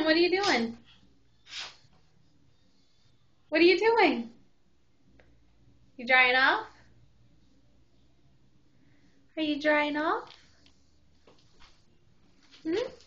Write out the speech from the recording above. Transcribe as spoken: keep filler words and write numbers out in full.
what are you doing? What are you doing? You drying off? Are you drying off? Hmm?